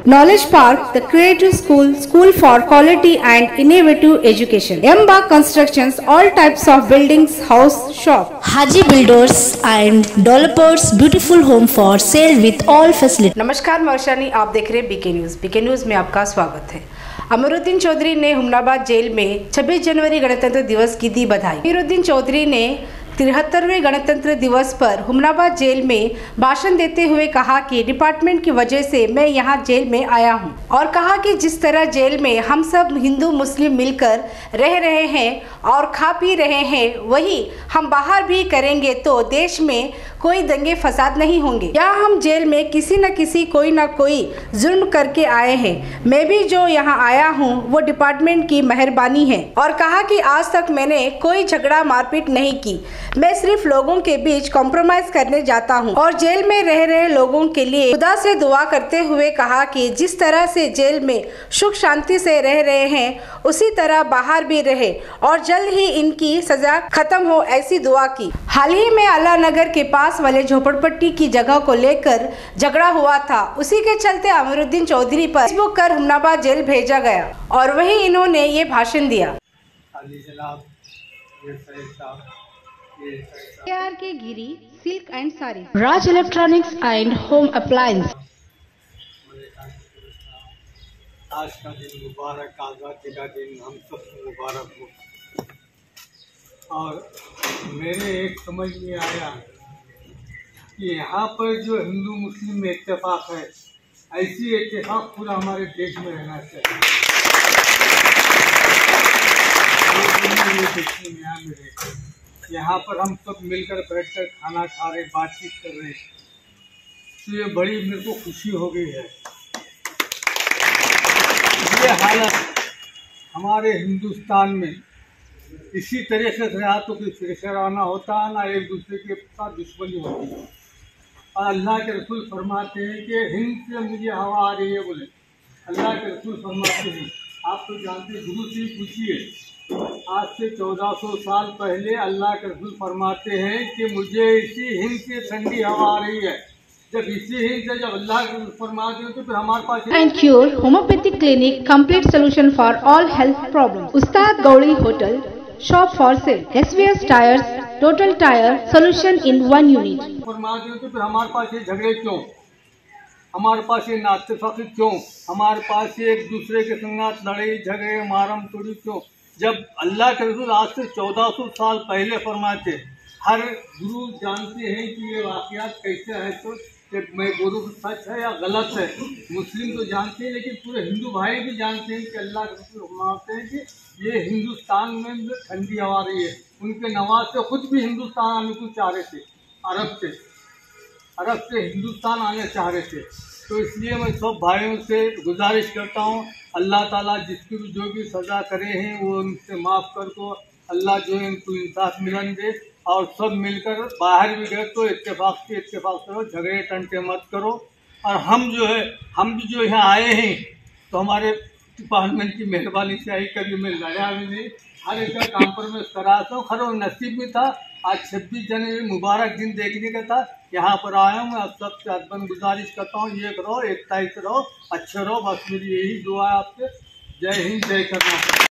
Knowledge Park, the creative school for quality and innovative education. Emba Constructions, all types of buildings, house, shop. Haji Builders and Developers, beautiful home for sale with all facilities. नमस्कार, मैं वर्षानी, आप देख रहे हैं BK news. BK news में आपका स्वागत है। अमीरुद्दीन चौधरी ने हुमनाबाद जेल में 26 जनवरी गणतंत्र दिवस की दी बधाई। अमीरुद्दीन चौधरी ने 73वें गणतंत्र दिवस पर हुमनाबाद जेल में भाषण देते हुए कहा कि डिपार्टमेंट की वजह से मैं यहाँ जेल में आया हूँ, और कहा कि जिस तरह जेल में हम सब हिंदू मुस्लिम मिलकर रह रहे हैं और खा पी रहे हैं, वही हम बाहर भी करेंगे तो देश में कोई दंगे फसाद नहीं होंगे। यहाँ हम जेल में किसी न किसी कोई ना कोई जुल्म करके आए हैं। मैं भी जो यहाँ आया हूँ वो डिपार्टमेंट की मेहरबानी है, और कहा कि आज तक मैंने कोई झगड़ा मारपीट नहीं की। मैं सिर्फ लोगों के बीच कॉम्प्रोमाइज करने जाता हूं, और जेल में रह रहे लोगों के लिए खुदा से दुआ करते हुए कहा कि जिस तरह से जेल में सुख शांति से रह रहे हैं उसी तरह बाहर भी रहे और जल्द ही इनकी सजा खत्म हो, ऐसी दुआ की। हाल ही में अल्लाह नगर के पास वाले झोपड़पट्टी की जगह को लेकर झगड़ा हुआ था, उसी के चलते अमीरुद्दीन चौधरी पर फेसबुक कर हुमनाबाद जेल भेजा गया और वही इन्होंने ये भाषण दिया। K Giri silk and sari, Raj Electronics and Home Appliance. आज का दिन मुबारक, आज़ादी का दिन हम सबको मुबारक हो। और मेरे एक समझ में आया कि यहाँ पर जो हिंदू मुस्लिम में इत्तेफाक है, ऐसी इत्तेफाक पूरा हमारे देश में रहना चाहिए। यहाँ पर हम सब मिलकर बैठकर खाना खा रहे, बातचीत कर रहे, तो ये बड़ी मेरे को खुशी हो गई है। ये हालत हमारे हिंदुस्तान में इसी तरह से रहा तो कोई फिरसराना होता, ना एक दूसरे के साथ दुश्मनी होती। और अल्लाह के रसूल फरमाते हैं कि हिंद से मुझे हवा आ रही है, बोले अल्लाह के रसूल फरमाते हैं। आप तो जानते हैं, गुरु से पूछिए, आज से 1400 साल पहले अल्लाह के रसूल फरमाते हैं कि मुझे इसी हिंद से ठंडी हवा आ रही है। जब इसी हिंद से जब अल्लाह के रसूल फरमाते हैं तो फिर हमारे पास and cure homeopathic clinic, complete solution for all health problems. Ustad Gaudi hotel, shop for sale, SVS tyres, total tyre solution in 1 unit. फरमाते हैं तो फिर हमारे पास ये झगड़े क्यों, हमारे पास ये नाइत्तेफाकी क्यों, हमारे पास ये एक दूसरे के संग लड़ाई झगड़े मारम तोड़ी क्यों, जब अल्लाह के रसूल आज से 1400 साल पहले फरमाते। हर गुरु जानते हैं कि ये वाक़यात कैसे है, तो मैं बोलूँ सच है या गलत है। मुस्लिम तो जानते हैं, लेकिन पूरे हिंदू भाई भी जानते हैं कि अल्लाह के रसूल फरमाते हैं कि ये हिंदुस्तान में ठंडी हवा रही है। उनके नवाज से खुद भी हिंदुस्तान आने को चाह रहे थे, अरब से हिंदुस्तान आने चाह रहे थे। तो इसलिए मैं सब भाइयों से गुजारिश करता हूँ, अल्लाह ताला जिसकी भी जो भी सज़ा करे हैं वो उनसे माफ़ कर दो। अल्लाह जो है इनको इंसाफ मिलन दे, और सब मिलकर बाहर भी गए तो इत्तेफाक करो, झगड़े टंटे मत करो। और हम भी जो यहाँ आए हैं तो हमारे डिपार्टमेंट की मेहरबानी से आई, कभी मैं लड़ा भी नहीं, हर एक का कॉम्प्रोमाइज़ कराता हूँ। खैर नसीब भी था, आज 26 जनवरी मुबारक दिन देखने का था, यहाँ पर आया हूँ। मैं आप सबसे अदबन गुजारिश करता हूँ, ये करो, एकता से रहो, अच्छे रहो, बस मेरी यही दुआ है आपसे। जय हिंद, जय कर्नाटक।